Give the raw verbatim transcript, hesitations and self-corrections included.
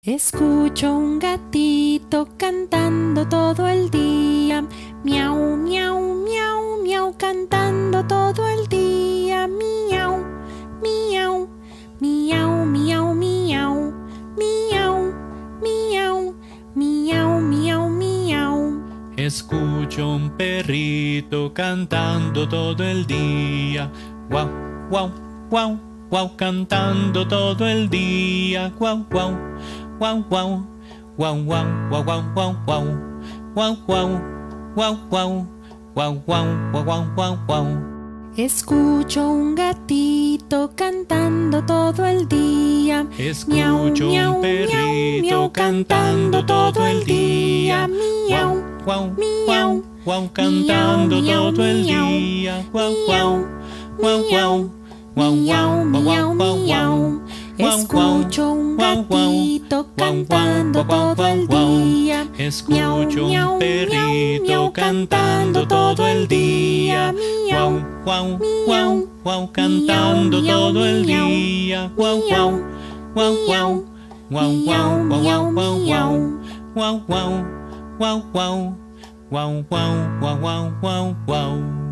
Escucho un gatito cantando todo el día. Miau, miau, miau, miau, cantando todo el día. Miau, miau, miau, miau, miau, miau, miau, miau, miau, miau. Escucho un perrito cantando todo el día. Guau, guau, guau, guau, cantando todo el día. Guau, guau, guau, guau, guau, guau, guau, guau, guau, guau, guau, guau, guau, guau, guau, guau, guau, guau, guau. Escucho un gatito cantando todo el día. Escucho un perrito cantando todo el día. Miau, Guau, guau, guau, cantando todo el día. Guau, guau, guau, guau, guau, guau, guau, guau, guau. Escucho un gatito cantando todo el día. Escucho un perrito cantando todo el día. Guau, guau, guau, guau, cantando todo el día. Guau, guau, guau, guau, guau, guau, guau, guau, guau, guau, guau, guau, guau, guau, guau, guau, guau, guau, guau.